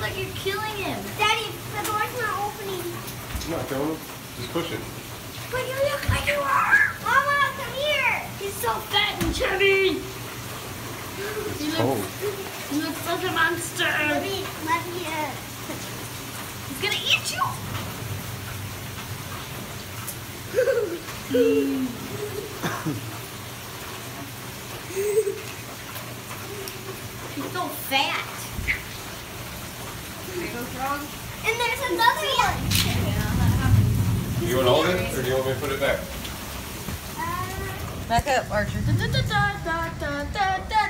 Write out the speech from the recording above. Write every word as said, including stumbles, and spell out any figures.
like you're killing him. Daddy, the door's not opening. I'm not killing him. Just push it. But you look like you are. Mama, come here. He's so fat and chubby. He looks, Oh. he looks like a monster. Let me, let me, uh. He's gonna eat you. He's so fat. And there's another one. You want to hold it, or do you want me to put it back? Uh, Back up, Archer. Da, da, da, da, da, da, da.